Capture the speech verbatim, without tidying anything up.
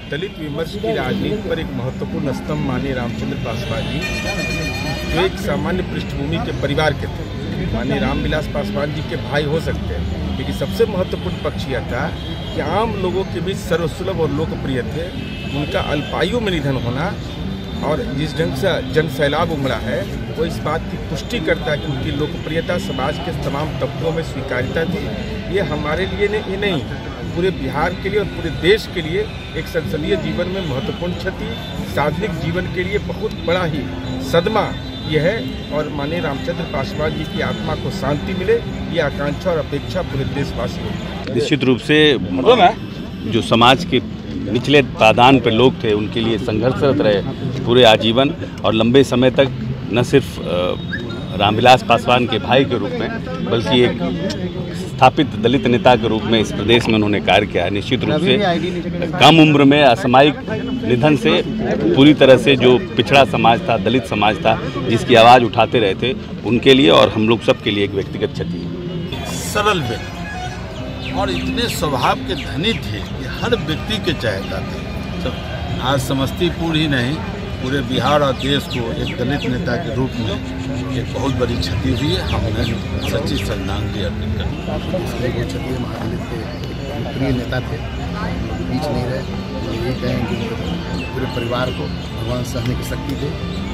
दलित विमर्श की राजनीति पर एक महत्वपूर्ण स्तंभ माने रामचंद्र पासवान जी, जो एक सामान्य पृष्ठभूमि के परिवार के थे। माने रामविलास पासवान जी के भाई हो सकते हैं, लेकिन सबसे महत्वपूर्ण पक्ष यह था कि आम लोगों के बीच सर्वसुलभ और लोकप्रिय थे। उनका अल्पायु में निधन होना और जिस ढंग से जन सैलाब उमड़ा है, वो इस बात की पुष्टि करता है कि उनकी लोकप्रियता समाज के तमाम तबकों में स्वीकार्यता थी। ये हमारे लिए नहीं, ये नहीं पूरे बिहार के लिए और पूरे देश के लिए एक संसदीय जीवन में महत्वपूर्ण क्षति, सार्वजनिक जीवन के लिए बहुत बड़ा ही सदमा यह है। और माननीय रामचंद्र पासवान जी की आत्मा को शांति मिले, ये आकांक्षा और अपेक्षा पूरे देशवासियों की। निश्चित रूप से जो समाज के निचले पायदान पर लोग थे, उनके लिए संघर्षरत रहे पूरे आजीवन और लंबे समय तक, न सिर्फ रामविलास पासवान के भाई के रूप में, बल्कि एक स्थापित दलित नेता के रूप में इस प्रदेश में उन्होंने कार्य किया है। निश्चित रूप से कम उम्र में असामयिक निधन से पूरी तरह से जो पिछड़ा समाज था, दलित समाज था, जिसकी आवाज़ उठाते रहे थे, उनके लिए और हम लोग सब के लिए एक व्यक्तिगत क्षति है। सरल व्यक्ति और इतने स्वभाव के धनी थे कि हर व्यक्ति के चाहता थे। आज समस्तीपुर ही नहीं, पूरे बिहार और देश को एक दलित नेता के रूप में एक बहुत बड़ी क्षति हुई है। हमने सच्ची श्रद्धांजलि अर्पित कर इसलिए वो क्षत्रिय महादलित के प्रिय नेता थे, बीच नहीं रहे। यही कहेंगे पूरे परिवार को भगवान सहने की शक्ति दे।